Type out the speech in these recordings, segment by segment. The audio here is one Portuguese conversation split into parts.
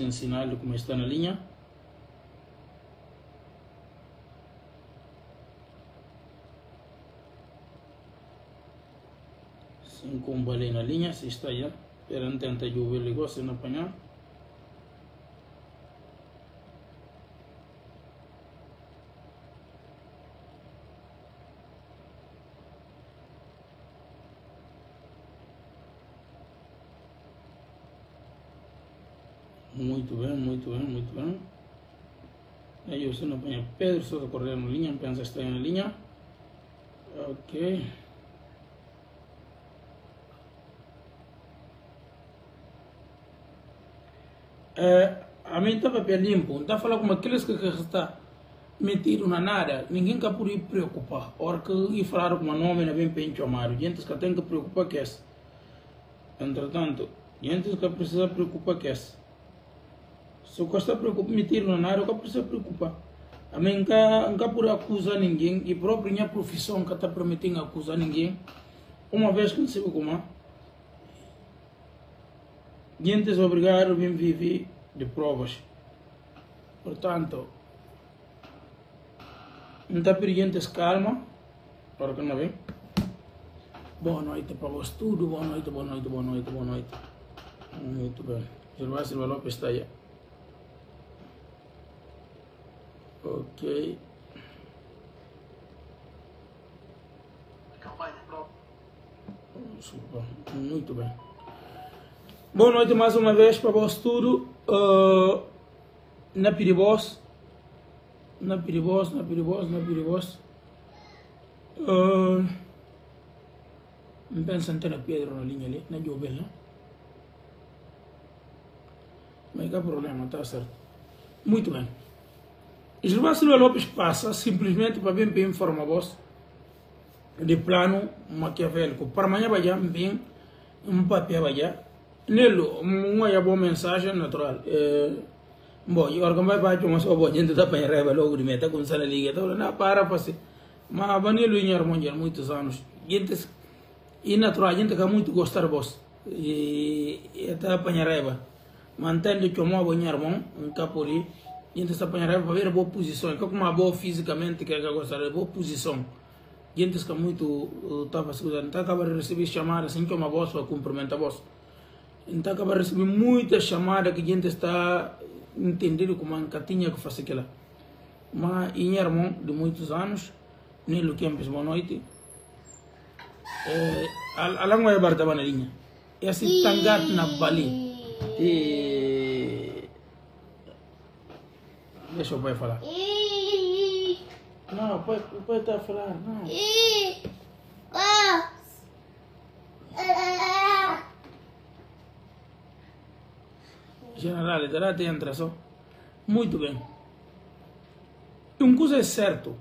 ensinar-lhe como está na linha. Sim, como balei na linha, se está já. Espera, não tenta chover, ligou, se não apanhar. Muito bem, muito bem, muito bem. Aí você não apanha Pedro, só correr na linha, pensa estar na linha. Ok. A mim estava bem limpo, não está falando como aqueles que está metido na nada, ninguém está por ir preocupar. Ora que ir falar com uma nome não vem bem chamado, gente que tem que preocupar que é. Entretanto, gente que precisa preocupar que é. Se você está preocupado metido na nada, eu precisa preocupar. A mim nunca por acusar ninguém, e própria minha profissão que está permitindo acusar ninguém, uma vez que não sei como é. Gente é obrigado a viver de provas. Portanto, não está pedindo calma, para que não vem. Boa noite para vós tudo, boa noite, boa noite, boa noite, boa noite. Muito bem. Gervásio Silva Lopes está aí. Ok. Super. Muito bem. Boa noite mais uma vez para vós tudo. Na Piribos. Na Piribos, na Piribos, na Piribos. Não pensa em ter a Pedro na linha ali, na Jobel, não? Mas que problema, está certo. Muito bem. Gervásio Silva Lopes passa simplesmente para bem informar vós de plano maquiavélico. Para amanhã vai já bem um papel vai já. Nele, uma boa mensagem natural. Bom, e agora vai para uma só boa gente está para raiva logo de meta com sala liga. Então não para se mas vanilo em harmonia muitos anos. Gente e natural gente que muito gostar vós e está para raiva. Mantendo que uma boa harmonia um capori. Gente está para raiva para ver a boa posição. Que uma boa fisicamente que gostar de boa posição. Gente que muito estava segurando. Então acaba de receber chamada assim que uma voz para cumprimentar vós. Então acaba de receber muita chamada que a gente está entendendo como a tinha que fazer aquela. Mas em irmão de muitos anos, Nilo Kempis, boa noite. A língua é barata na linha. É assim tangat na Bali. Deixa o pai falar. Não, o pai está a falar, não. General, terá de entrar só. Muito bem. Uma coisa é certo.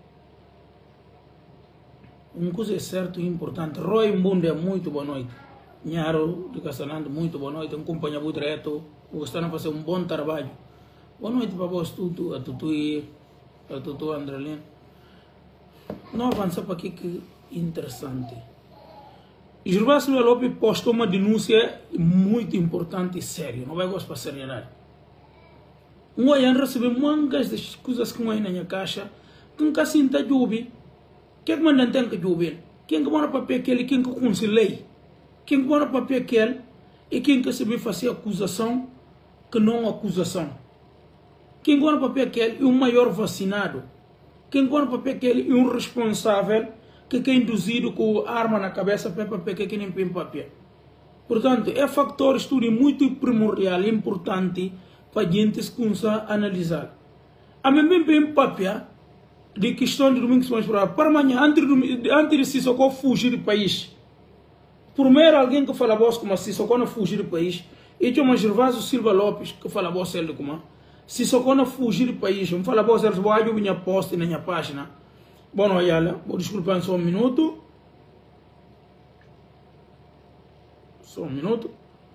Uma coisa é certo e importante. Roy Mbunde, muito boa noite. Nharo de Castelando, muito boa noite. Um companheiro direto. Gostaram de fazer um bom trabalho. Boa noite para vós tudo, a Tutu Andrelino. Não avança para aqui que interessante. Gervásio Silva Lopes postou uma denúncia muito importante e séria. Não vai gostar para seriedade. Um aí recebe mangas de coisas que vai na minha caixa. Quem que assim está jubi? Quem que manda tem que jubi? Quem que manda papel aquele? Quem que concilei? Quem que manda papel aquele? E quem que sabe fazer acusação que não acusação? Quem guarda papel aquele é um maior vacinado. Quem guarda papel aquele é um responsável que é induzido com arma na cabeça para papel que nem tem papel. Portanto, é fator estudo muito primordial e importante para a gente analisar. A mim bem papel de questão de domingo para amanhã, antes de se socorrer fugir do país. Primeiro alguém que fala voz como se socorrer fugir do país, e chama Gervásio Silva Lopes que fala voz ele como se socorrer fugir do país, eu falo voz eles vão abrir minha post na minha página. Bom, olha, vou desculpar só um minuto. Só um minuto.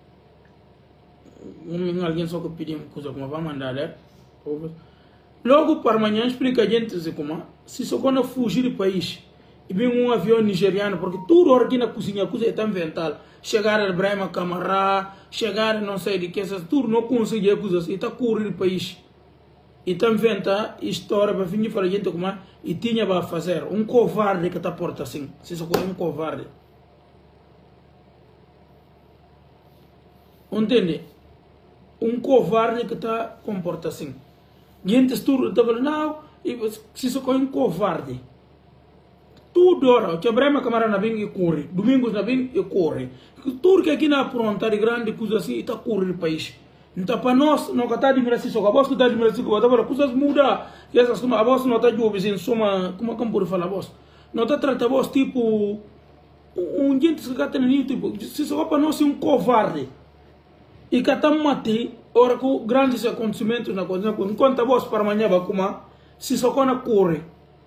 Alguém só que pediu uma coisa como vai mandar, né? Logo para amanhã explica a gente como se só quando fugir do país e vem um avião nigeriano, porque tudo aqui na cozinha é tão invental. Chegar a Ibrahim Camará, chegar não sei de que, tudo não consegue coisas assim, está correr o país. E está inventa história para vir para a gente como e tinha para fazer. Um covarde que está porta assim, se isso é um covarde. Entende? Um covarde que está comporta assim. Gente tudo está falando, não, se isso é um covarde. Tudo hora, o Ibrahim Camará na bem e corre, domingos na bem e corre. Tudo que aqui na pronta de grande coisa assim, está correndo o país. Então para nós, não está de miração, só que a voz está de miração, agora coisas mudam. E essas coisas, a voz não está de obediência, soma, como é que pode falar a voz? Não está tratando a voz tipo, gente que está tendo tipo, se só para nós é um covarde. E que está matando, ora com grandes acontecimentos na coisa, enquanto a voz para amanhã vai comer, se só quando corre.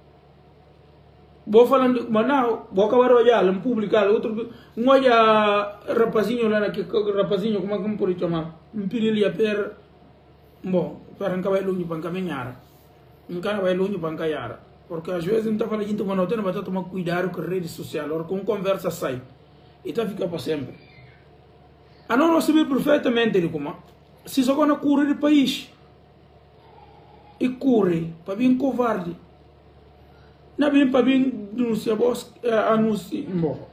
Vou falando, mas não, vou acabar de olhar, em publicar, outro, um olha rapazinho lá, rapazinho, como é que me pode chamar? Um pirilha per, bom, para não vai longe para caminhar, não vai longe para caminhar, porque às vezes não está falando, gente, mas não tem que tomar cuidado com a rede social, ou com conversa sai, e está fica para sempre. A não saber perfeitamente ele como, se só quando corre do país, e corre, para vir covarde. Não bem para bem denunciar, anúncio, bom,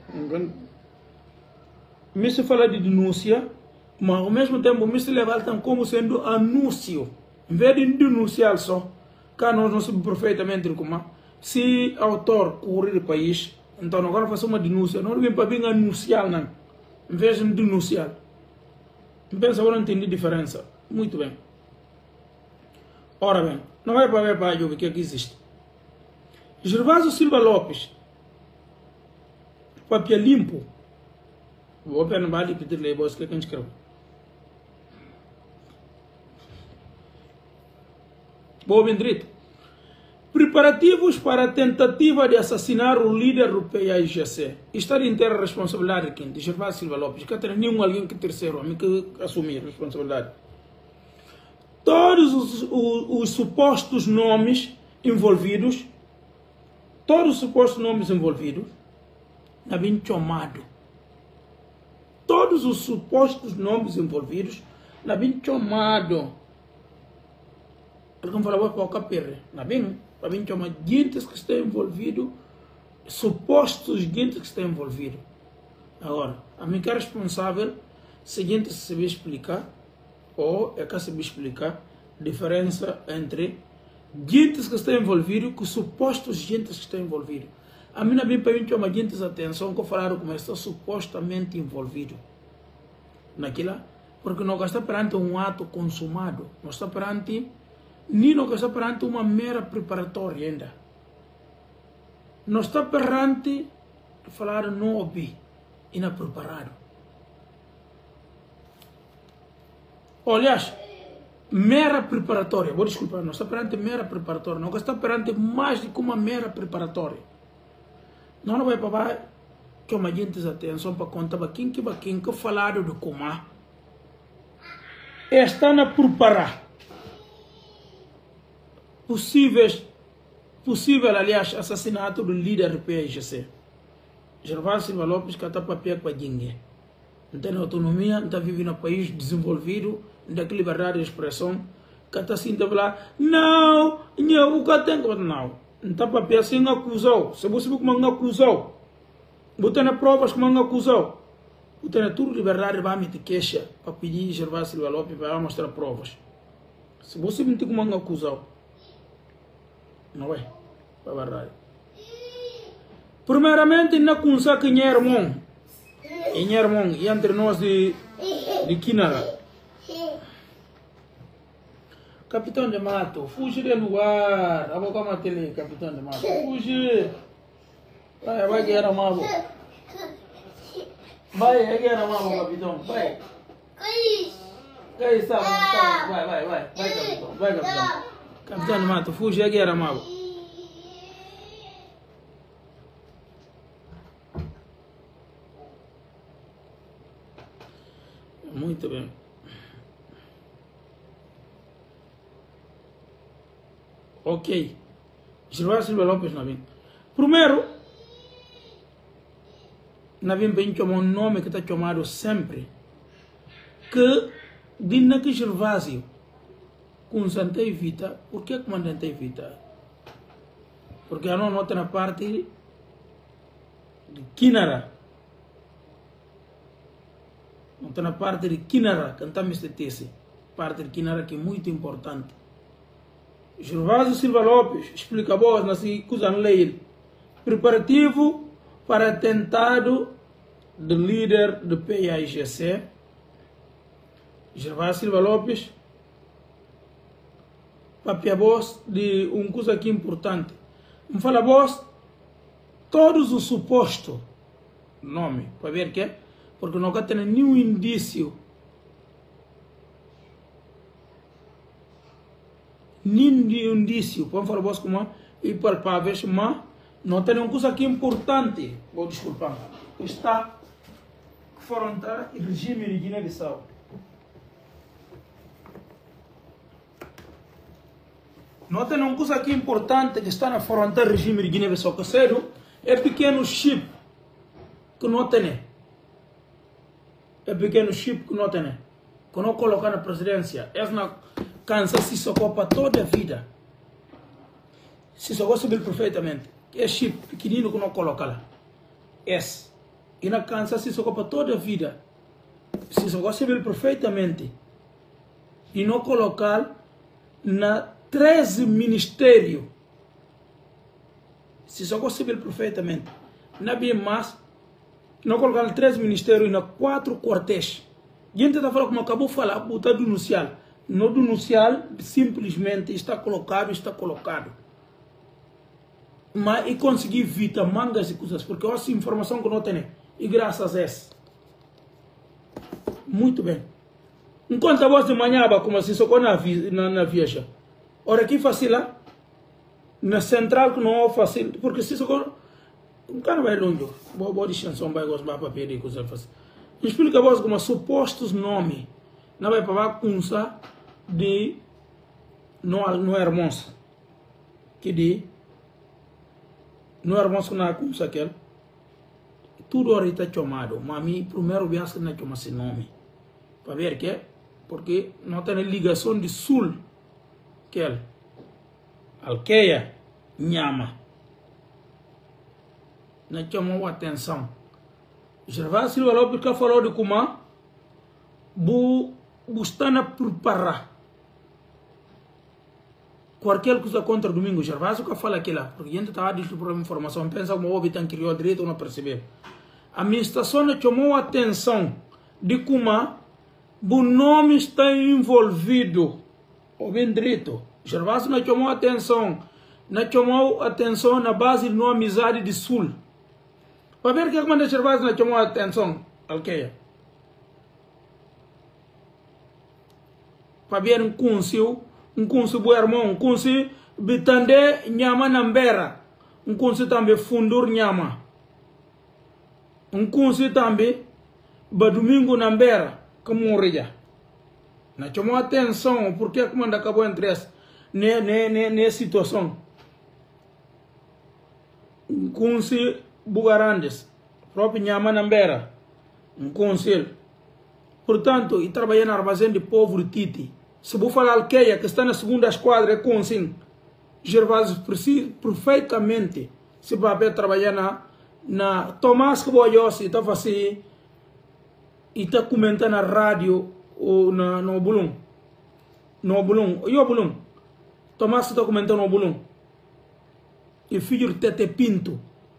me se fala de denúncia, mas ao mesmo tempo me se levanta como sendo anúncio, em vez de denunciar só, cá nós não sabemos perfeitamente como, se o autor correr do país, então agora faça uma denúncia, não vem para bem anunciar, não, em vez de denunciar. Pensa agora entendi a diferença, muito bem. Ora bem, não é para ver para o que aqui existe. Gervásio Silva Lopes, papel limpo. Vou pegar no balde e pedir-lhe a que a gente escreve. Boa Bendrito. Preparativos para a tentativa de assassinar o líder do PAIGC. Está de inteira responsabilidade aqui, de Gervásio Silva Lopes. Que tem nenhum alguém que terceiro, a mim que assumir a responsabilidade. Todos os supostos nomes envolvidos, na bem chamado. Todos os supostos nomes envolvidos, na bem chamado. Ele falava para o capere, na bem chamado gente que está envolvido, supostos gente que está envolvido. Agora, a mim que é responsável, se a gente sabe explicar, ou é que sabe explicar a diferença entre gente que está envolvido com supostos gente que está envolvido. A mim bem para mim chama gente atenção que falaram como está supostamente envolvido naquilo, porque não está perante um ato consumado, não está perante nem não está perante uma mera preparatória ainda, não está perante falar não ouvi e não preparado. Aliás, mera preparatória, vou desculpar, não está perante mera preparatória, não está perante mais do que uma mera preparatória. Não vai para que uma gente atenção para contar para quem que falaram de como está na preparar possível, aliás, assassinato do líder do PAIGC. Gervásio Silva Lopes que está para pé para ninguém. Não tem autonomia, não está vivendo no país desenvolvido, não tem liberdade de expressão, que está assim, está falar, não, o que tem que não está para pé assim, acusou, se você como não acusou, você tem provas como não acusou, você tem tudo liberdade de me queixa para pedir Gervásio Silva Lopes para mostrar provas. Se você não tem como não acusou, não é, para verdade. Primeiramente, não consegue quem é irmão, e entre nós de Kinara. Capitão de Mato, fuge do lugar. A boca matele, Capitão de Mato. Fuge. Vai que era malo. Vai que era malo, Capitão. Vai. Vai, vai, Capitão. Vai, Capitão. Capitão de Mato, fuge que era malo. Muito bem. Ok. Gervásio Silva Lopes não vem. Primeiro, na vem bem chamar um nome que está chamado sempre, que dinna que Gervásio com Santa Evita, por que comandante Evita? Porque a não nota na parte de Kinara, nota na parte de Kinara, cantamos este tese, parte de Kinara que é muito importante. Gervásio Silva Lopes explica a voz na Cusano Leil, preparativo para atentado do líder do PAIGC. Gervásio Silva Lopes, papia voz de coisa aqui importante. Me fala voz todos os supostos nome, para ver que porque não tem nenhum indício, vamos falar voz como impalpável, mas não tem coisa aqui importante. Vou desculpar, está fronteira e regime de Guiné-Bissau. Nota uma coisa aqui importante que está na fronteira do regime de Guiné-Bissau, que é pequeno chip que não tem. É pequeno chip que não tem. Que não coloca na presidência. É na cansa se socorre para toda a vida. Se socorre sabe perfeitamente. É chip pequenino que não coloca lá. E na cansa se socorre para toda a vida. Se socorre sabe perfeitamente. E não colocar na 13 ministérios. Se só conseguir perfeitamente. Não havia mais. Não colocar 13 ministérios e na 4 quartéis. Gente está falando como acabou de falar, botar denunciar. Não denunciar, simplesmente está colocado. Mas e conseguir evitar mangas e coisas, porque essa informação que não tem. E graças a essa. Muito bem. Enquanto a voz de manhã, como assim, só na viagem. Ora, aqui fácil lá, na central que não é fácil, porque se socorro, um cara vai longe, boa de chanson, vai gostar para pedir coisa fácil. Explica a voz como supostos nomes, não vai para kunsa de no hermoso, que de no hermoso na kunsa aquele, tudo ahorita chamado, mas a mim primeiro viaje não chama esse nome, para ver que porque não tem ligação de sul. Alqueia, Nhama. Não chamou atenção. Gervásio Silva Lopes que falou de como está na preparar qualquer coisa contra domingo. Gervásio que fala aquilo, porque a gente estava distribuindo informação, pensa como o tem criou direito ou não perceber. A administração não chamou atenção de como o nome está envolvido. O bem direito. Gervásio não chamou atenção. Não chamou atenção na base de uma amizade de sul. Para ver o que quando Gervásio não chamou atenção. Alqueia. Para ver um cúncio bom irmão, um cúncio bitande Nhama Nambera. Um cúncio também fundur Nhama. Um cúncio também Badomingo Nambera. Como morria. Não chamou atenção porque como acabou entre essa nessa situação. Kunsi Bugarandes, próprio Nhama Nambera, conselho. Portanto, e trabalhar na armazém de povo Titi. Se vou falar Alqueia, que está na segunda esquadra, é conselho. Gervásio perfeitamente se vai trabalhar na Tomás que Boyossi, está fazendo e está comentando na rádio ou no Bulum. No Bulum. E o Bulum? Tomás está comentando no Bulum. E filho de Tete Pinto,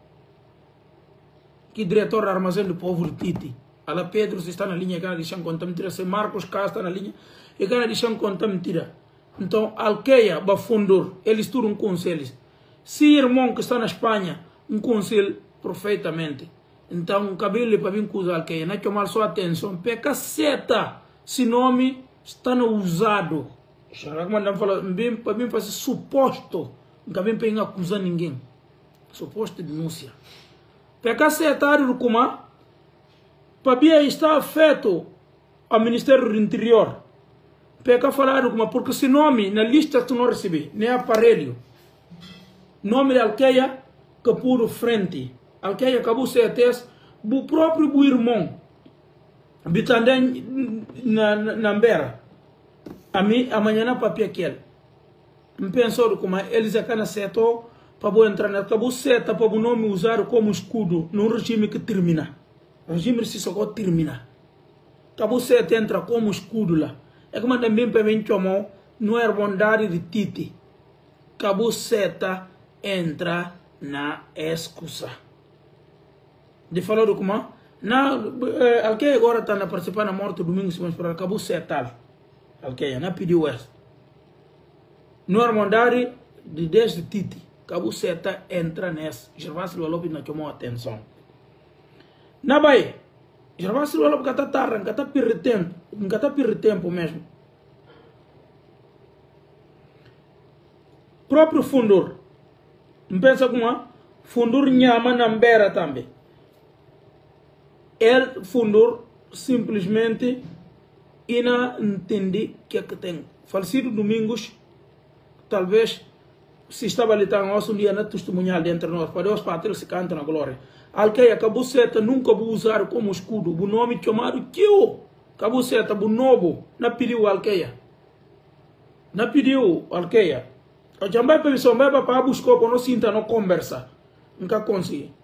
que diretor do armazém do povo de Titi. Ala Pedro está na linha, gana de chão conta mentira. Se Marcos Cá está na linha, e gana de chão conta mentira. Então, Alqueia, Bafundor, eles tudo conselhos. Se irmão que está na Espanha, conselho perfeitamente. Então, o cabelo para vir com os Alqueia, não é chamar só atenção. Peca seta, se nome está no usado. Para mim fazer suposto, nunca vem para acusar ninguém. Suposto denúncia. Peca seta, como para mim está afeto ao Ministério do Interior. Peca falar como porque se nome na lista tu não recebi, nem aparelho. Nome de Alqueia, que puro frente. Alqueia acabou ser até o próprio irmão, habitando na beira, amanhã na papia aquele. Me pensou como eles aqui na setor para entrar na cabo seta para não me usar como escudo num regime que termina. O regime se só termina. Cabo seta entra como escudo lá. É como também para mim chamou não é bondade de Titi. Cabo seta entra na excusa. De falar do como alguém agora está na participar na morte domingo se vamos para cabo seta. Alguém na pediu essa. Não é bondade de desde Titi. Cabo seta entra nessa. Gervásio Silva Lopes não chamou atenção. Na Bahia, Gervásio Silva Lopes está tarde, não está perdendo tempo mesmo. Próprio fundor, não pensa como fundor nhama na beira também. Ele fundor simplesmente não entende o que é que tem. Falecido Domingos, talvez se estava ali um dia na testemunhal dentro de nós, para Deus Pátria se canta na glória. Alquei a cabuceta nunca vou usar como escudo, o nome chamado Kio. Cabuceta, o novo, não pediu alqueia. Não pediu alqueia. O jambai para missão, vai para buscar, para não sinta, não conversa. Nunca consegui.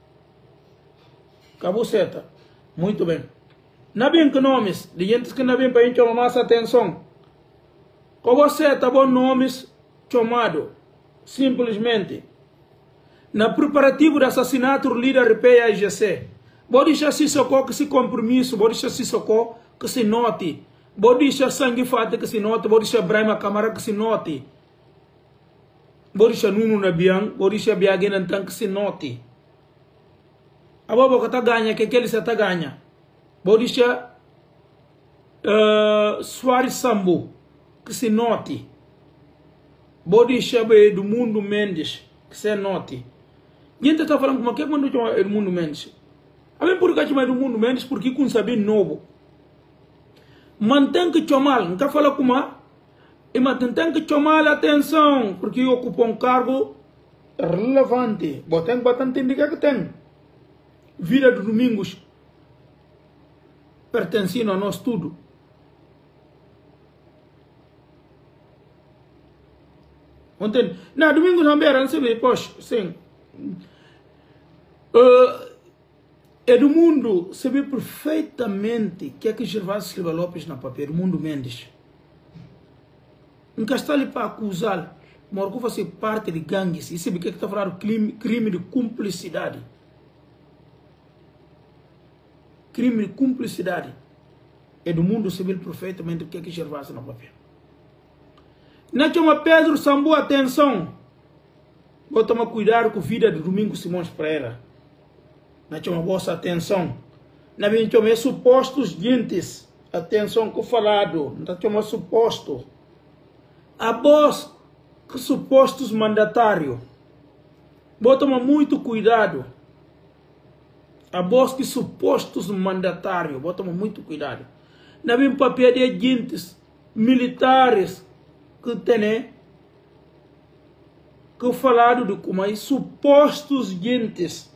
Cabuceta, muito bem. Não bem que nomes, de gente que não bem para a gente chamar mais atenção. Cabuceta, bons nomes chamado. Simplesmente na preparativo do assassinato do líder PAIGC, pode deixar se socorro que se compromisso, pode deixar se socorro que se note, pode deixar sangue fata que se note, pode deixar Brahma Câmara que se note, pode deixar Nuno Nabian, pode deixar Biagen Antan que se note. A boba que está ganha, que aquele se está ganha, pode deixar Soares Sambo que se note. Bodi Shabe do Mundo Mendes, que se note. Gente está falando como é que quando chama Edmundo Mendes? A mim por que chama Edmundo Mendes? Porque com saber novo. Mantém que chamar, nunca fala como e mantém que chamar a atenção, porque ocupa um cargo relevante. Botem bastante indicar que tem. Vida do Domingos pertencendo a nós tudo. Ontem, na domingo também era se vê, poxa, sim. Edmundo se vê perfeitamente que é que Gervásio Silva Lopes na papel, Edmundo Mendes. Nunca está ali para acusar, mas que você parte de gangues, e se vê que está falando crime de cumplicidade. Crime de cumplicidade. Edmundo se vê perfeitamente que é que Gervásio na papel. Não chama Pedro Sambu atenção. Vou tomar cuidado com a vida de Domingos Simões Pereira. Não chama vossa atenção. Não vem chamar supostos gentes. Atenção com o falado. Não chama suposto. A voz que supostos mandatário. Vou tomar muito cuidado. A voz que supostos mandatário. Vou tomar muito cuidado. Não vem papel de gentes militares que tem que falado de como aí supostos gentes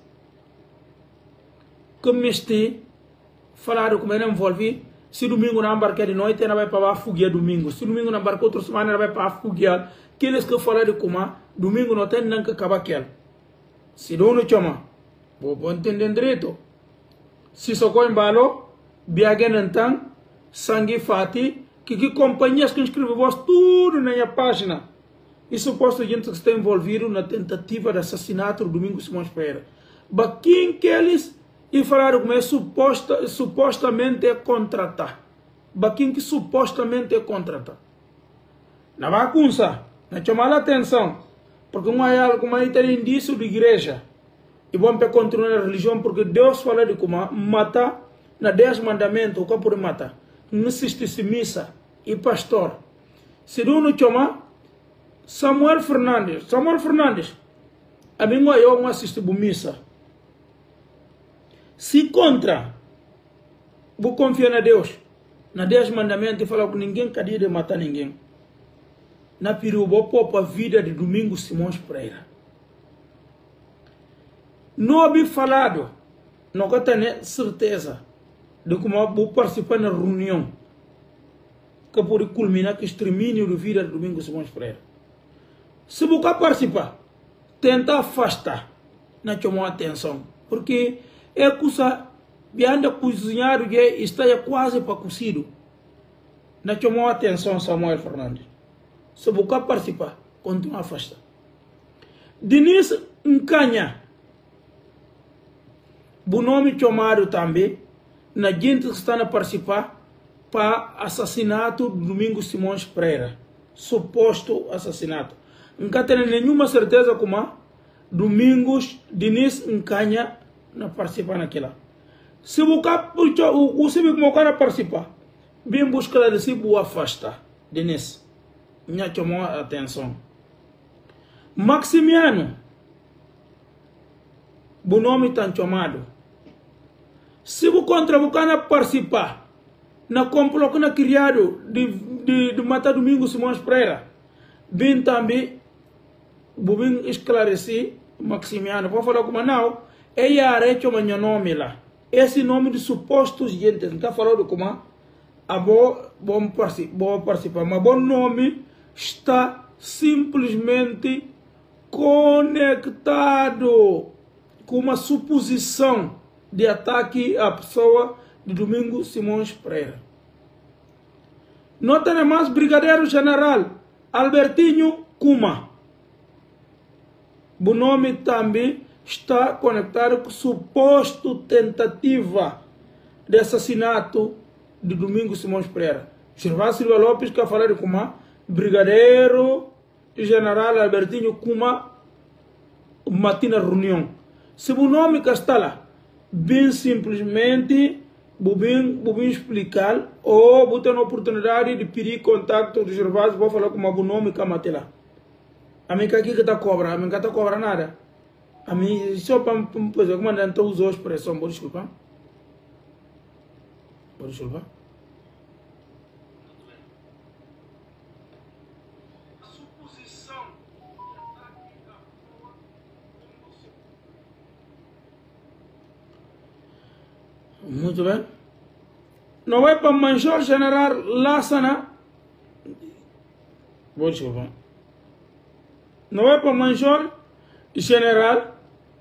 que me este falado como ele envolve se domingo na embarca de noite ela vai para fugiar domingo, se domingo na embarca outra semana ela vai para fugiar, aqueles que falaram de como domingo não tem nem que acabar aquele se não chama vou entender direito se socorro em balo viagem então sangue fati que companhias que inscrevem vós tudo na minha página. E suposto gente que está envolvido na tentativa de assassinato do Domingos Simões Pereira. Baquim que eles e falaram como é supostamente é contratar. Baquim que supostamente é contratar. Na bagunça, na chamar a atenção. Porque como aí tem indício de igreja. E vamos para continuar a religião porque Deus fala de como matar na 10 mandamentos, o que pode matar. Não assiste missa e pastor. Se não chama Samuel Fernandes, a mim eu não assisto missa. Se contra, vou confiar na Deus, na 10 mandamentos e falar que ninguém cadia de matar ninguém. Na peru, vou pôr a vida de Domingos Simões Pereira. Não havia falado nunca tenho certeza de como vou participar na reunião que pode culminar com o extermínio da vida de Domingos Simões Pereira. Se você participar, tenta afastar, não chamou atenção, porque é coisa que anda cozinhado que está quase para cozido. Não chamou atenção Samuel Fernandes. Se você participar, continua a afastar. Denis Nkanha, o nome chamado também, na gente que está a participar para assassinato de Domingos Simões Pereira, suposto assassinato. Nunca tem nenhuma certeza como Domingos Denis Nkanha não participa naquela. Se você vê como o cara participa, bem buscar de si boa afasta Denis, não chamou a atenção. Maximiano, o nome está chamado. Se você contra o cara participar na complô que na criado de matar Domingos Simões Pereira, bem também bem esclarecer Maximiano, vou falar como não, é a arete o meu nome lá, esse nome de supostos gente, não está falando como a bom participar, mas bom nome está simplesmente conectado com uma suposição de ataque à pessoa de Domingos Simões Pereira. Nota mais Brigadeiro General Albertinho Kuma. O nome também está conectado com suposto tentativa de assassinato de Domingos Simões Pereira. Gervásio Silva Lopes que falar de Kuma, Brigadeiro General Albertinho Kuma, matina reunião. Se o nome que está lá, bem simplesmente, vou explicar, ou vou ter a oportunidade de pedir contato do Gervásio, vou falar com o nome que está lá. A mim aqui que está cobra, a mim que está cobra nada. A mim só para fazer como não usou a expressão, vou desculpar. Vou desculpar. Muito bem. Não vai para o Major General Lassana. Vou desculpar. Não vai para o Major General.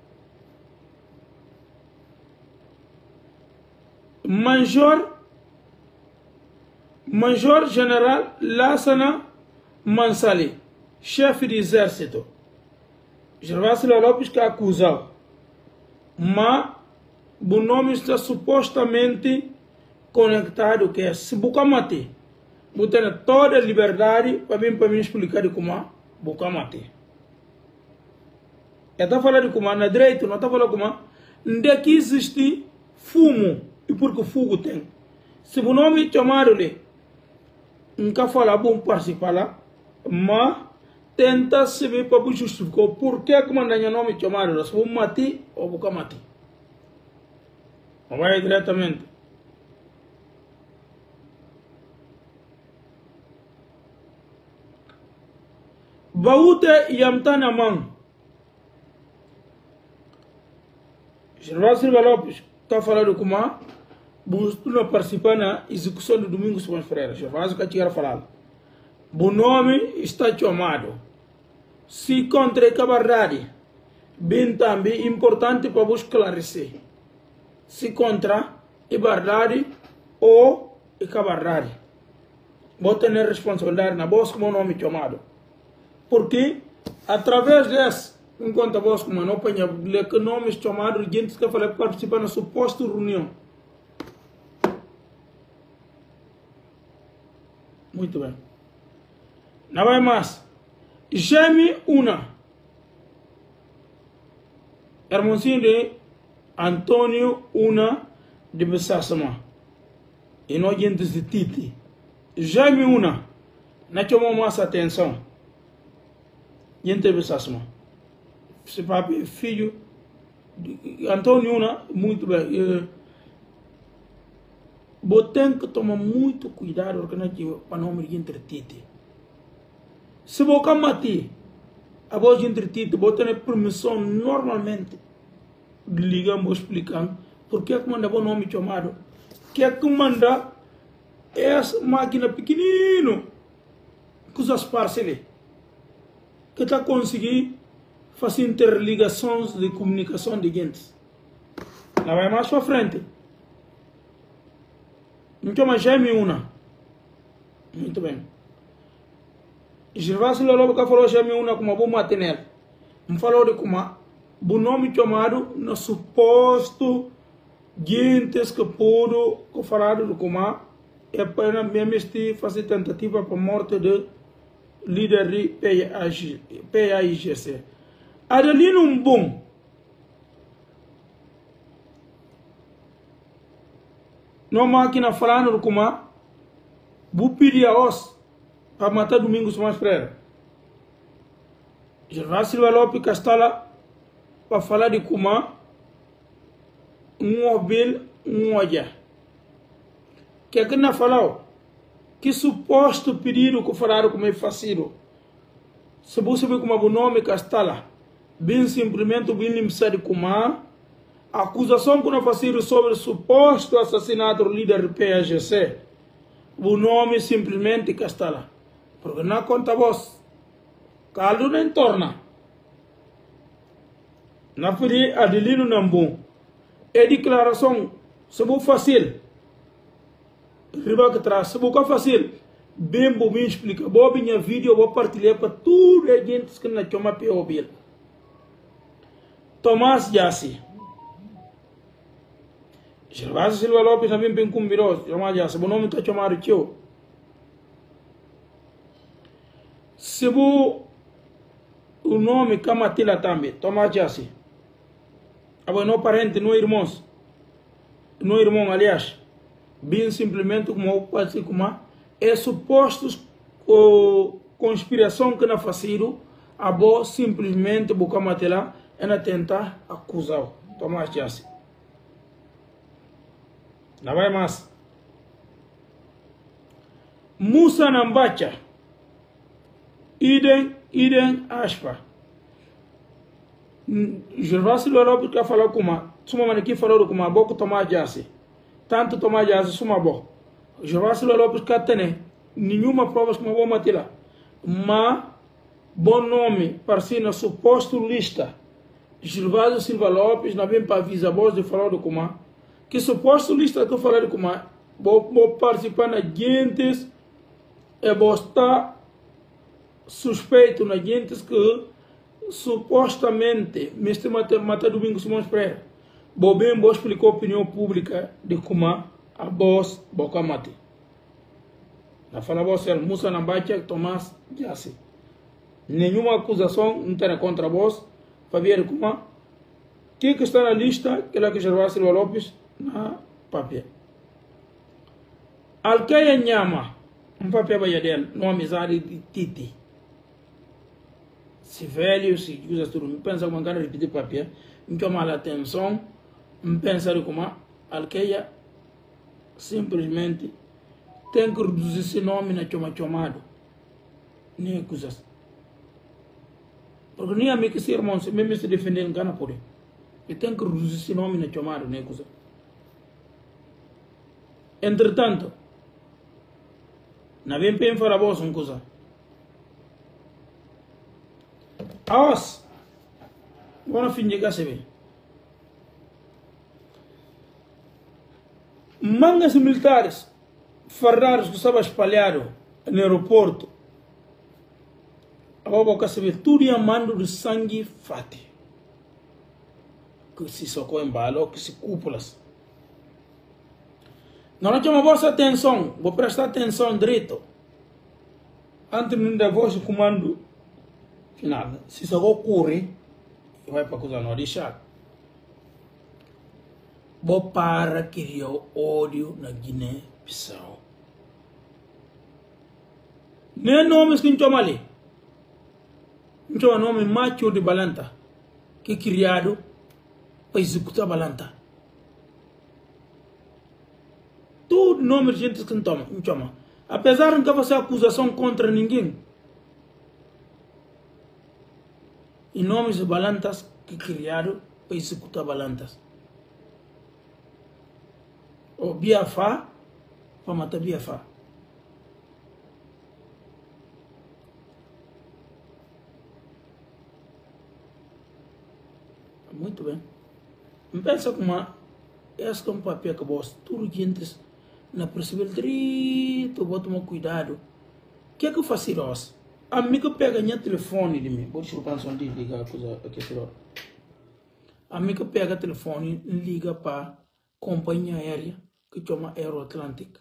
Major General Lassana Mansali, chefe de exército. Gervásio Lopes que é acusado. Mas o nome está supostamente conectado, que é se Bucamate. Vou ter toda a liberdade para mim explicar como é Bucamate. Eu estou falando de como na direita, não estou falando como onde que existe fumo e porque fogo tem. Se o nome chamado-lhe, nunca fala bom participar lá, mas tenta se ver para justificar por que o nome chamado, se vou mate ou Bucamate. Vai diretamente. Baute Yamtana Man. Gervásio Silva Lopes está falando como não participar na execução do Domingos Simões Pereira. Gervásio que tinha falado. O nome está chamado. Se contra a verdade, bem também importante para vos esclarecer. Se contra a verdade ou a verdade. Vou ter responsabilidade na voz como nome chamado. Porque, através desse, enquanto a voz como não apanha, que nome chamado, gente que fala participar na suposta reunião. Muito bem. Não vai mais. Geme Una. Hermosinho de Antônio Una de Bessassama. E não gente de Titi. Geme Una. Não chamou mais atenção. Gente de Bessassama. Se papi, filho de Antônio Una, muito bem. Tem que tomar muito cuidado para não me entre Titi. Se você mate a voz entre Titi, você tem permissão normalmente de ligar, explicando, Por que manda bom nome chamado? Que manda essa máquina pequenino com as parcelas que está conseguindo fazer interligações de comunicação de gente. Lá vai mais para frente. Então, mas já é uma. Muito bem. Gervásio Lolobo que falou já é uma como bom matinel. Me falou de como o nome chamado no suposto gentes que pudo falar de como é para mesmo fazer tentativa para a morte de líder de PAIGC. Adelino um bom. Não máquina falando como vou pedir a os para matar Domingos mais Freire. Gervásio Lopes Castala para falar de como móvel olha. Que é que não falou? Que suposto pedido que falaram como é fácil. Se você vê como o nome Castala, bem simplesmente bem limçado como a acusação que não faziam sobre o suposto assassinato do líder do PAGC, o nome simplesmente Castala. Porque não conta voz. Caldo nem torna. Na feri Adelino Nambu. É declaração, se vou fácil. Riba que traz, se vou fácil. Bem, vou me explicar. Vou minha vídeo, vou partilhar para tudo a gente que não chama POB. Tomás Jassi. Gervásio Silva Lopes também bem combinou. Tomás Jassi, o nome está chamado Tio. Se vou o nome Camatila também, Tomás Jassi. Agora não parente, não irmãos. Não irmão, aliás. Bem simplesmente como é suposto conspiração que não fazido, a boa simplesmente o Camatila é tentar acusar Tomás Jassi. Não vai mais. Musa Nambacha. Idem aspa. Gervásio Lopes que falou como suma maniki falou como a boca Tomás Jassi. Tanto Tomás Jassi suma boa. Gervásio Lopes que tem nenhuma prova que vou matar lá. Mas bom nome para si na suposto lista. Gervásio Silva Lopes não vem para avisar voz de falar do como que suposto lista que eu falei de como vou participar na gentes e vou estar suspeito na gentes que supostamente me está matando Domingos Simões Pereira. Vou bem vou explicar a opinião pública de como a voz boca mate. Na fala voz é Musa Nambacha Tomás Jassi. Nenhuma acusação não tem contra a voz. Para ver como que está na lista que é que Gervásio Silva Lopes na papel. Alcaia Nhama, papel baiadel, não amizade de Titi. Se velho, se usa tudo, me pensa como cara repetir papel, me chama a atenção, me pensa como Alcaia simplesmente tem que reduzir esse nome na chamado. Nem acusas. Porque nem a mim que se irmão, se mesmo se defender em cana por ele. E tem que reduzir esse nome na chamado, nem acusas. Entretanto, não vem para falar voz uma coisa. Aos, vamos fingir que se vê. Mangas militares fardados que estavam espalhados no aeroporto. Agora que se vê tudo em mando de sangue fati. Que se socou em balo, que se cúpulas. Não chama a vossa atenção, vou prestar atenção direito. Antes de dar voz de comando final, se só ocorre, vai para a coisa não deixar. Vou para criar ódio na Guiné-Bissau. Nem nomes que não chama ali. Não chama nome macho de Balanta, que é criado para executar Balanta. Todo nome de gente que não chama. Apesar de não fazer acusação contra ninguém. E nomes de balantas que criaram para executar balantas. O Biafá, para matar Biafá. Muito bem. Pensa como esta é um papel que você, tudo que antes, na possibilidade, vou tomar cuidado. O que é que eu faço hoje? A mim que pega meu telefone de mim, vou te pensar de ligar a coisa aqui será. A mim que pega o telefone, liga para a companhia aérea que chama Aeroatlantic.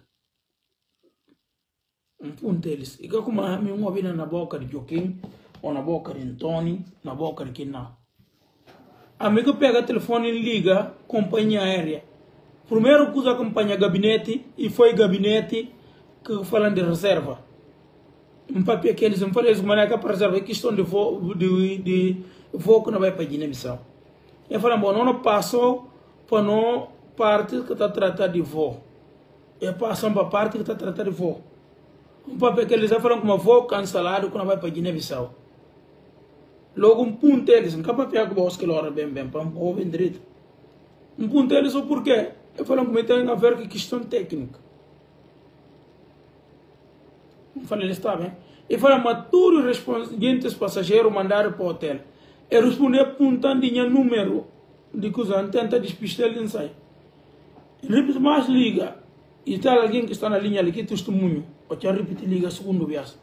Ponto deles. E que como a mim uma vez na boca de Joaquim, ou na boca de Tony, na boca de Kinau. A mim que pega o telefone e liga companhia aérea. Primeiro que usa a companhia gabinete e foi gabinete que falam de reserva. Um papel que eles não falam isso, mas é para reserva, é questão de voo que não vai para Guiné-Bissau. E falam, bom, não passou para não parte que está tratando de voo. E passam para a parte que está tratando de voo. Um papel que eles falam como voo cancelado que não vai para Guiné-Bissau. Logo um ponto deles, não capaz de pegar que hora bem, para um povo direito. Um ponto deles, o porquê? Eu falo que tem a ver com questão técnica. Eu falei, ele está bem. Eu falei, mas todos os responsáveis passageiros mandaram para o hotel. Eu respondi apontando em número de coisa, tenta despistar ele não sai. Repito mais liga. E está alguém que está na linha ali, que testemunho. Ou te repete liga segundo vez.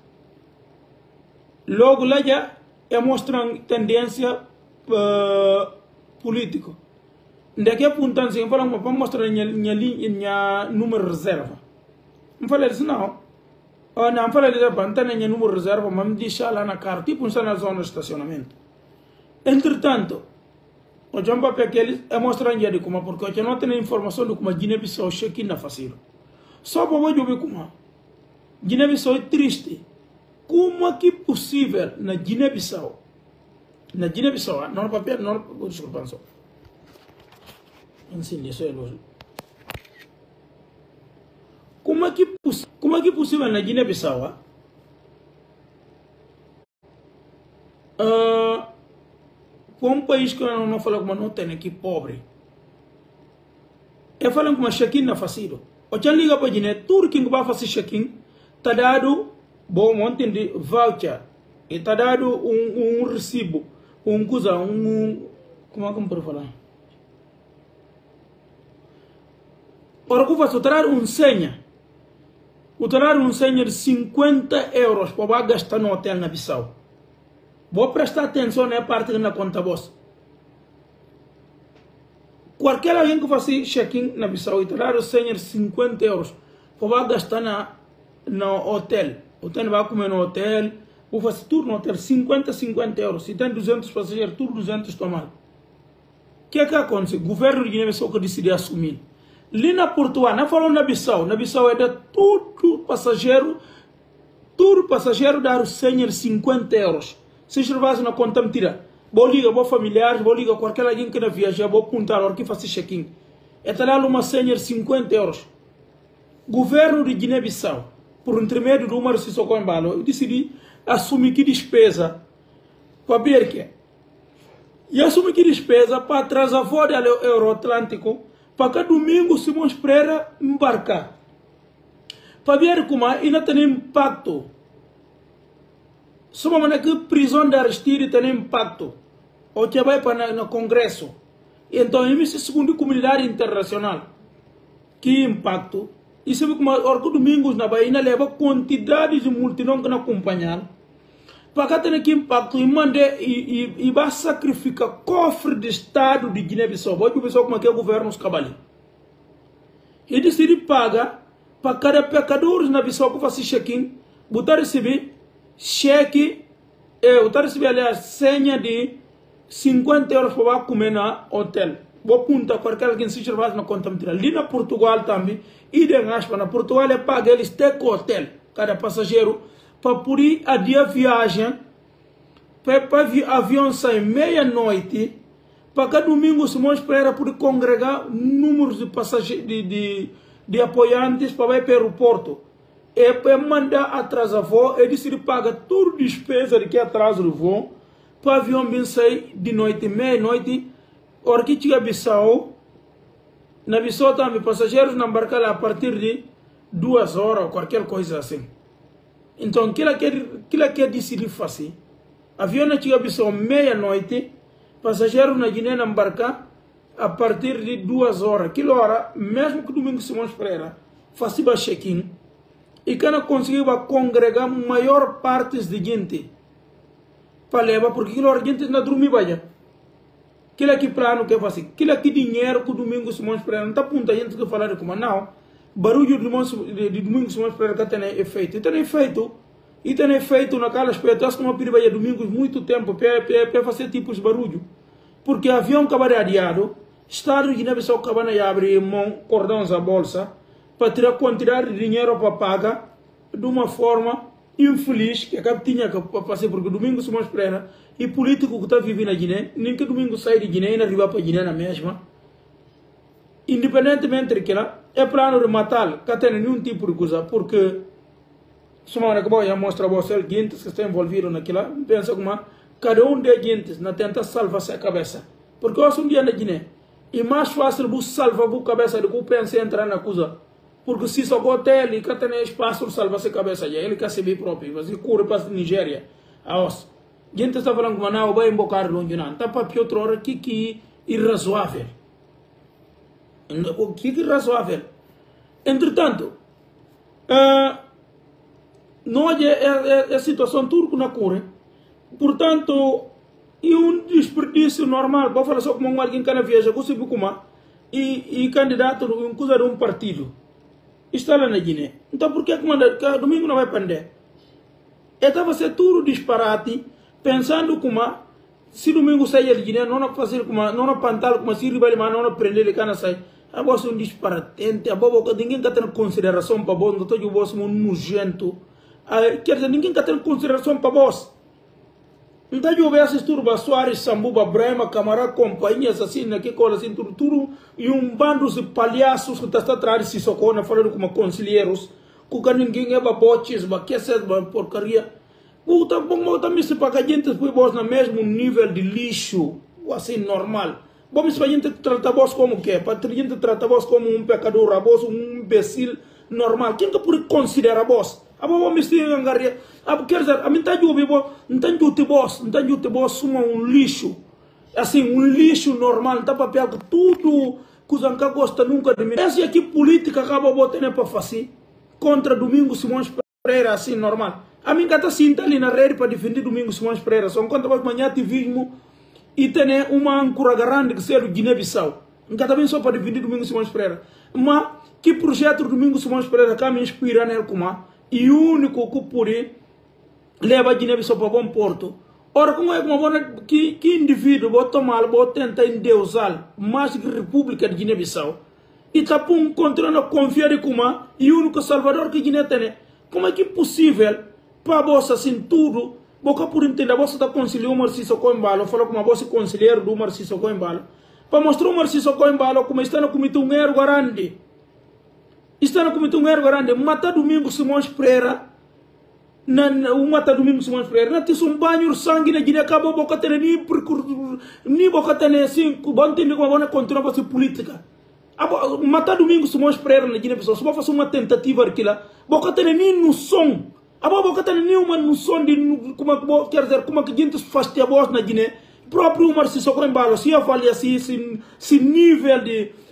Logo lá já mostram tendência política. Daqui apontando assim, falam para mostrar minha número de reserva. Não falei isso não. Não falei isso, não tem minha número de reserva, mas me deixa lá na cara, tipo está na zona de estacionamento. Entretanto, o John Papel que eles mostram de como, porque eu não tenho informação de como a Guiné-Bissau check-in na facil. Só para eu ver como. Guiné-Bissau é triste. Como é que é possível na Guiné-Bissau? Na Guiné-Bissau, não é papel, não é. Desculpa, só. Ensine, isso é lógico. Como é que é possível na Guiné-Bissau? Com um país que não fala como não tem aqui pobre. Eu falo como check-in na facil. O que liga para a Guiné, tudo que vai fazer check-in, está dado. Bom, ontem de voucher, e está dado um recibo, coisa, como é que eu posso falar? Ora, que faço, está dado senha. O dar senha de 50 euros para gastar no hotel na Bissau. Vou prestar atenção na parte que na conta vossa. Qualquer alguém que faça check-in na Bissau e dar senha de 50 euros para gastar no hotel. O hotel vai comer no hotel, vou fazer tudo no hotel, 50 euros. Se tem 200 passageiros, tudo 200 tomados. O que é que acontece? O governo de Guiné-Bissau que decidiu assumir. Ali na Portugal, não falando na Bissau é de tudo passageiro dar senha de 50 euros. Se você na conta me tira, vou ligar para familiares, vou ligar qualquer alguém que não viaja, vou apontar a hora que faça check-in. É lá uma senha de 50 euros. Governo de Guiné-Bissau, por intermédio do Umar Sissoko Embalo, decidi assumir que despesa para ver que e assumir que despesa para atrasar a voo do Euroatlântico para que domingo Simões Pereira embarcar. Para ver como ainda tem impacto. Só maneira que prisão de Aristide tem impacto. Ou que vai para no Congresso. Então, isso é segundo a comunidade internacional. Que impacto? E sabe como os domingos na Bahia leva quantidade de multidão que não acompanham. Para que tenha que impacto e vai sacrificar cofre de Estado de Guiné-Bissau. Vai que o pessoal como é que o governo escabali. E decide pagar para cada pecador na Bissau que faz check-in, botar receber cheque, botar receber aliás senha de 50 euros para comer na hotel. Vou apontar para alguém se estiver na conta mentira. Ali na Portugal também, e de aspa, na Portugal é paga eles têm hotel, cada passageiro, para poder adiar a viagem, para avião sair meia-noite, para que domingo Simões Pereira poder congregar números de passageiros, de apoiantes para ir para o aeroporto. E para mandar atrasar voo, ele decide pagar toda a despesa de que atrasa o voo, para o avião vir sair de noite, meia-noite, hora que chega a Bissau, na Bissau também, passageiros na barca a partir de 2 horas ou qualquer coisa assim. Então, aquilo que decidir fazer, avião na chega Bissau meia-noite, passageiros na Guiné na barca a partir de 2 horas. Aquela hora, mesmo que domingo Simões Pereira, fazia check-in, e que não conseguia congregar maior parte de gente para levar, porque aquela hora a gente não dormia já. Aquilo aqui plano que fazer, aquilo aqui dinheiro que o domingo Simões Pereira, não está aponta a gente que falar de como não, barulho de domingo Simões Pereira que tem efeito, e tem efeito naquela aspecto, acho que uma pira vai domingo muito tempo para fazer tipos de barulho, porque avião acaba de adiado, Estado de Guiné-Bissau acaba de abrir cordões à bolsa, para tirar quantidade de dinheiro para pagar de uma forma infeliz, que acaba tinha que fazer, porque domingo Simões Pereira, e político que está vivendo na Guiné, nem que domingo sai de Guiné e arriba para a Guiné na mesma, independentemente daquilo, é plano de matar, que tem nenhum tipo de coisa, porque semana que vai mostrar a vocês gente que está envolvido naquilo, pensa como cada de gente na tenta salvar sua cabeça, porque hoje um dia na Guiné, e mais fácil você salvar a cabeça do que pensa entrar na coisa, porque se só hotel e que tem espaço para salvar sua cabeça, ele quer se ver próprio, mas ele corre para a Nigéria, gente está falando que não vai embocar longe não, está para outra hora que irrazoável, que irrazoável. Entretanto, não é a situação turca na cura, portanto, e desperdício normal, para falar só como alguém que não viaja, que se e candidato em coisa de partido, está lá na Guiné. Então, por que domingo não vai prender? Estava a ser tudo disparate, pensando como se domingo sair de Guiné, não fazer como, não pantal como se rival, mas não prender ele cana sai. A voz um disparate, a boca ninguém está tendo consideração para vós, não estou de voz um nojento. Quer dizer, ninguém está tendo consideração para vós. Então eu vejo esses turba Soares, Sambuba, Brema, camarada, companhias assim, naquele coisa assim, tudo, e bando de palhaços que está atrás de si socorro, falando como conselheiros, que ninguém é babotes, que é porcaria. Também se paga gente depois na mesmo nível de lixo, assim, normal. Vamos para a gente tratar vós como o quê? Para a gente tratar vós como um pecador, a vós um imbecil normal. Quem que pode considerar vós? A vós me estou enganando. Quer dizer, a mim está de ouvir vós, não está de vós, um lixo. Assim, um lixo normal, não está para pegar tudo que os anca gosta nunca de mim. Essa aqui política acaba botando para fazer contra Domingo Simões Pereira, assim, normal. A mim está sentado ali na rede para defender Domingo Simões Pereira. Só enquanto vai amanhã ativismo e tem uma âncora grande que seja do Guiné-Bissau. Nunca também só para defender Domingo Simões Pereira. Mas que projeto do Domingo Simões Pereira que me inspira nele como e o único que pode levar a Guiné-Bissau para bom porto. Ora, como é que indivíduo vou tomar, vou tentar endeusar mais que a República de Guiné-Bissau e está continuando a confiar em como e o único salvador que Guiné tem. Como é que é possível para você assim tudo? Boca por entender, você está conciliando o Marciso Coimbalo, falou como você conselheiro do Marciso Coimbalo, para mostrar o Marciso Coimbalo como está no comitê um erro grande. Está no comitê um erro grande. Mata Domingo Simões Pereira, mata Domingo Simões Pereira, não tem um banho de sangue na Guiné, acabou boca ter nem boca ter assim, bom tempo que vai continuar a fazer política. Mata Domingo Simões Pereira na Guiné, pessoal, só vai fazer uma tentativa aquilo, boca ter nem noção. A boca tem nenhuma noção de como quer dizer como que a gente faz a voz na Guiné. Próprio o Marciso Coimbalo, se avalia esse nível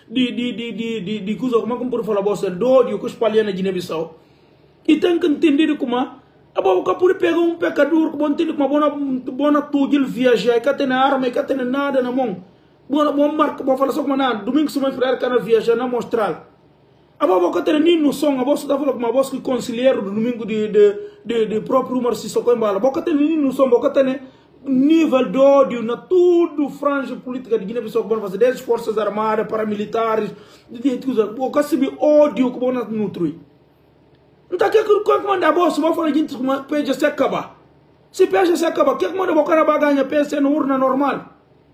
de coisa, como por falar voz de ódio que espalha na Guiné-Bissau. E tem que entender como a boca pode pegar um pecador que entende como bona tudo ele viajar, que tem arma, que tem nada na mão. Boa marca, vou falar só como nada. Domingo Simões Pereira que na viajar na mostrar. A boca tem nem noção, a voz está falando como a voz que conselheiro do domingo de próprio Marciso Coimbalo. A boca tem nem noção, a boca tem nível de ódio na tudo franja política de Guiné-Bissau que vão fazer, desde forças armadas, paramilitares, a boca sabe ódio que vão nutrir. Então, o que é que manda a voz? Vai falar gente como a peja se acaba. Se peja se acaba, o que é que manda a boca na baganha, peja na urna normal?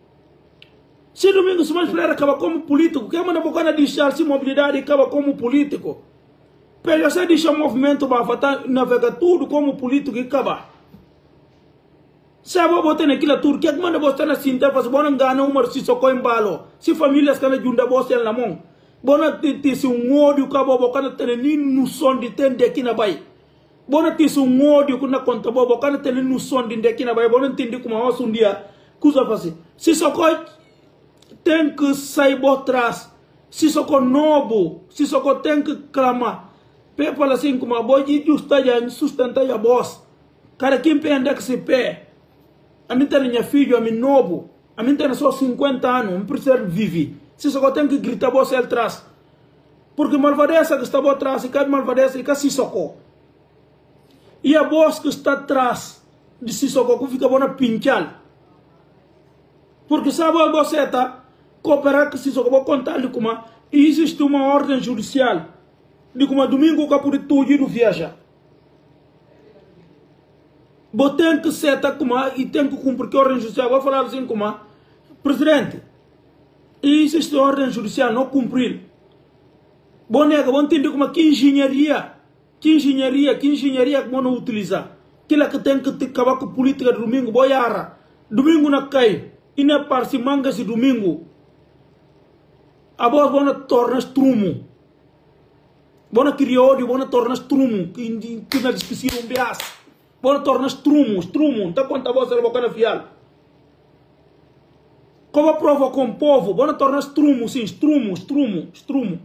Se Domingo Simões Pereira acaba como político, que manda boca na deixar se mobilidade acaba como político. Pega se deixa o movimento para navegar tudo como político e acaba. Se a botar naquilo tudo, que manda botar na cinta, faz bom engano o Marciso Coimbalo. Se famílias que na junda bosta na mão. Bona tisi ódio ka bobo kana tene ni noção de tende aqui na bai. Bona tisi ódio kuna conta bobo kana tene noção de aqui na bai. Bona entende como a um dia coisa fazer. Se só tem que sair por trás. Se só novo, se só tem que clamar. Pé fala assim como a boa de justa já sustentar a voz. Cara quem pende que se pé. A mim tem minha filha, a mim novo. A mim tem só 50 anos, não precisa viver. Se só tem que gritar você atrás. Porque malvadeza que está por trás, e cada malvadeza e cada Sissoko. E a voz que está atrás de Sissoko que fica bona pinchal. Porque sabe a você está cooperar com Sissoko, vou contar-lhe como existe uma ordem judicial de como domingo que por tudo do viajar. Você tem que ser como e tem que cumprir que a ordem judicial. Vou falar assim como presidente. Existe ordem judicial não cumprir. Bom nega, bom entender como que engenharia que não utilizar. Aquilo que tem que acabar com a política de domingo, boiara. Domingo na cai, e na parte mangas de domingo. A voz bona torna strumo. Bona criar ódio, bona torna strumo, que na discussão um bias. Bona torna strumo, tá quanto a voz ela boca na fial. Como a prova com o povo, bona torna strumo, sim, strumo.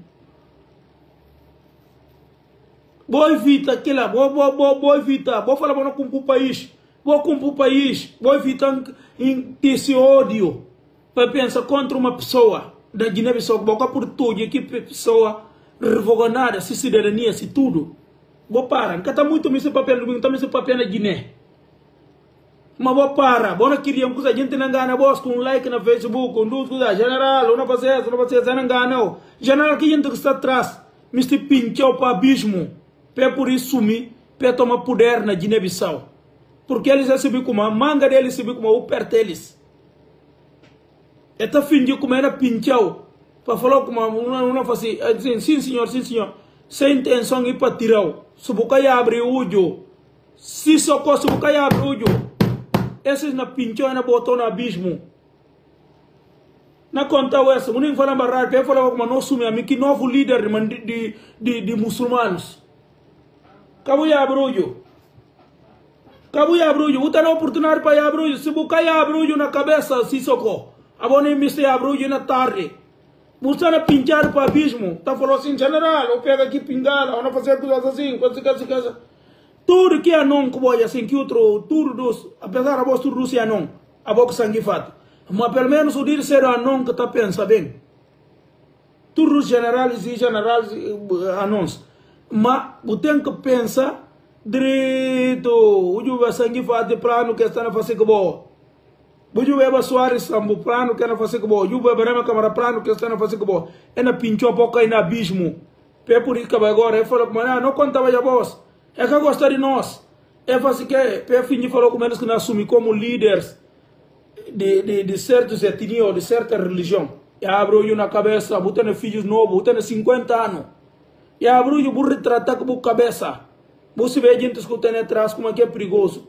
Boa evita aquela, boa evita, boa falar bona com o país, boa evitar esse ódio, para pensar contra uma pessoa da Guiné-Bissau, boca por tudo, e que pessoa revoganada, se cidadania, se tudo. Boa para, não está muito esse papel domingo, está esse papel na Guiné. Mas boa para, boa não queria que a gente não ganha voz com um like na Facebook, com duas coisas, general, não passa, não ganha, general que a gente está atrás, me se pinchou para abismo. Pé por isso sumir, pé tomar poder na Guiné-Bissau. Porque eles recebem como a manga deles, recebem como o perto deles. É tá fingindo como era pinchau. Para falar como uma assim, sim senhor. Sem intenção de ir para tirar. Se você abre o olho, se socorro, se você abre o olho, esses na pinchau e na botou no abismo. Na conta essa, não fala barrar, pé falar como não sumir a mim que novo líder de muçulmanos. Cabo ya abrulho. Você não oportunidade para abrulho. Se você abrulho na cabeça, se socorro. Abone me se abrulho na tarde. Você não pinchar para o abismo. Tá falando assim, general, eu pego aqui pingala, eu não fazer coisas assim, coisa. Tudo que é não, como é assim, que outro, tudo dos, apesar da voz tudo é não, a boca sangue fato. Mas pelo menos o dir ser a não que tá pensando bem. Tudo os generais anúncios. Mas você tem que pensar direito. O Juba sangue faz de plano que está na face que boa. O Juba Soares sambo plano que está na face que boa. O Juba Barama Câmara plano que está na face que boa. É na pinchou boca e na abismo. É por isso que agora ele falou que não contava a voz. É que gosta de nós. É fácil que é fim de falar com eles que nós assumimos como líderes de certas etnias ou de certa religião. E abre o olho na cabeça. Você tem filhos novos. Você tem 50 anos. E abre o burro retratar com a cabeça. Você vê a gente escutando atrás como é que é perigoso.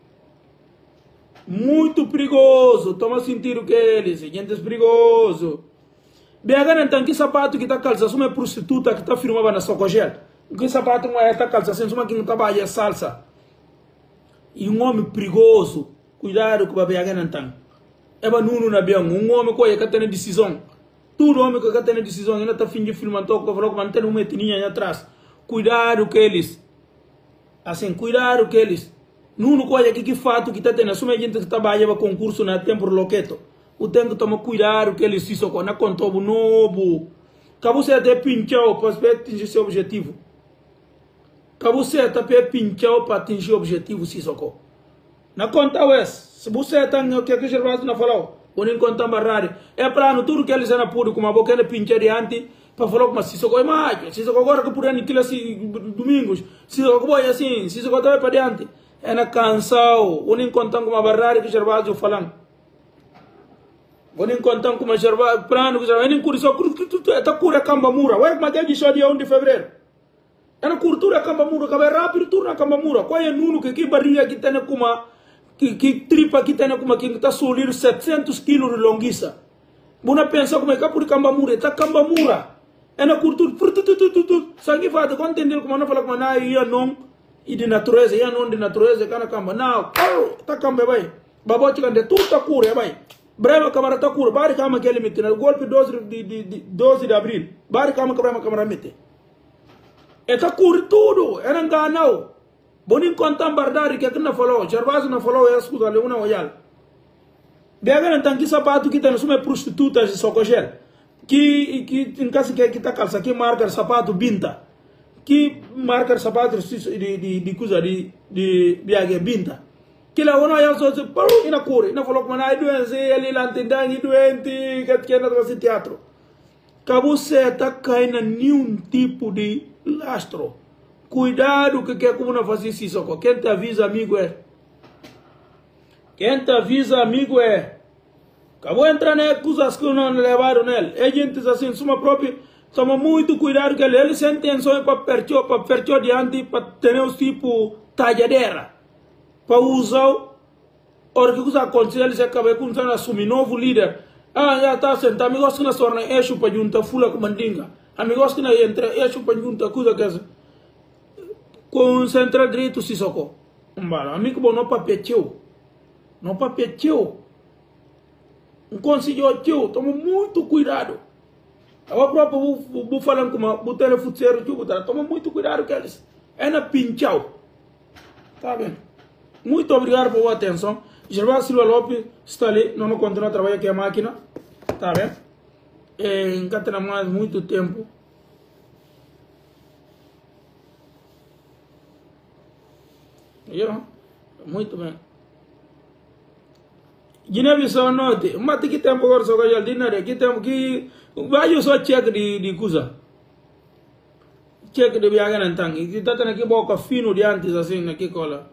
Muito perigoso. Toma sentir o que eles. A gente é perigoso. Bem, agora então, que sapato que está calçando? Uma prostituta que está firmada na Socogel. Que sapato não é está calçando? Uma que não trabalha é salsa. E um homem perigoso. Cuidado com o bebê agora então. É para não na bem. Um homem que tem decisão. Todo homem que tem decisão, ainda está fingindo filmando, que falou que mantém uma etnia aí atrás. Cuidado com eles. Assim, cuidado com eles. Não coisa que fato que está tendo. Assuma gente que trabalha para concurso na tempo loqueto. O tem que tomar cuidado com eles, se socorro, na conta o novo. Acabou você até pinchar para atingir seu objetivo. Acabou você até pinchar para atingir o objetivo, se socorro. Na conta essa, se você está o que a Gervásio não falou. Quando encontram barrari, é plano tudo que eles eram puro, como a boca ele pincha diante, para falar como se socorro é mais, se socorro agora que por ano aquilo assim, domingos, se socorro é assim, se socorro vai para diante, é na cansão, quando encontram como a barrari que Gervásio falando, quando encontram como a Gervásio, plano que Gervásio, ele curso, está cura Cambamura, ué, mas é de só dia 1 de fevereiro, é na cultura Cambamura, que vai rápido, turna Cambamura, qual é o nuno que barriga que tem como que tripa que tem como que está solindo 700 kg de longuiça. Buna pensa como é que por Cambamura, está Cambamura. é na cultura, sangue fata, quando entendeu como não fala com a ia não, e de natureza, ia não de natureza, cana camba, não, tá camba, vai, babote cande, tudo tá cura, vai, breve câmara tá cura, bari cama que ele mete, no golpe 12 de abril, bari cama que a câmara mete, é tá cura tudo, era enganado, bonin contam bardari que aqui não falou, Gervásio não falou, é escuta, le uma olhada, bega não tanque sapato que tá no sume prostituta de Socogel, que em casa que tá calça, que marca sapato binta, que marca sapato de coisa de viagem binta, que lá uma olhada só se parou e na cura, não falou como na doença, ele lá entendendo doente, que não vai teatro, cabo você tá caindo nenhum tipo de lastro. Cuidado que é como não fazer isso. Quem te avisa, amigo, é. Quem te avisa, amigo, é. Acabou entrar nas coisas que não levaram nele. É gente assim, suma própria. Toma muito cuidado que ele sem intenção para perto diante, para ter os tipo talhadeira. Para usar. Ora que coisa acontece, ele se acaba com assumir novo líder. Ah, já está sentado. Amigos que não se torna eixo para juntar fula com mandinga. Amigos que não entra eixo para juntar coisa que é. Concentra direito se socorro. Amigo bom não papeteu. Não papeteu. Não conseguiu teu. Toma muito cuidado. Eu próprio vou falando com o telefone toma muito cuidado que eles. É na pinchau. Tá bem. Muito obrigado por sua atenção. Gervásio Silva Lopes está ali. Não continua a trabalhar aqui a máquina. Tá bem. Encantra mais muito tempo. Muito bem. Guiné-Bissau Norte. Mas que tempo agora só que já dinheiro que tempo que vai só check de coisa. Check de viagem não tem. E tá tendo aqui boca fino de antes assim aqui cola.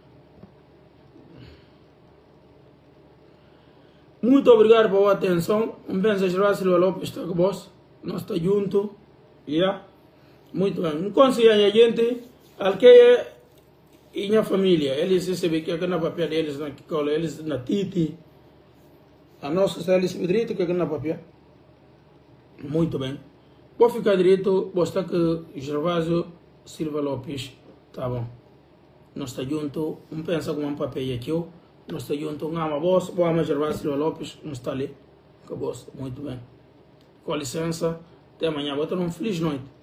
Muito obrigado por sua atenção. Pensa Gervásio Silva Lopes está com vós. Nós está junto. Muito bem. Não consiga a gente alqueia e minha família, eles recebem que na papel deles na cola, eles na titi, a nossa eles direito que na papel. Muito bem. Vou ficar direito, mostrar que Gervásio Silva Lopes, tá bom. Nós está junto, pensa com um papel aqui, nós está junto, ama vos, vou amar Gervásio Silva Lopes, nós está ali, com vos, muito bem. Com licença, até amanhã, vou ter feliz noite.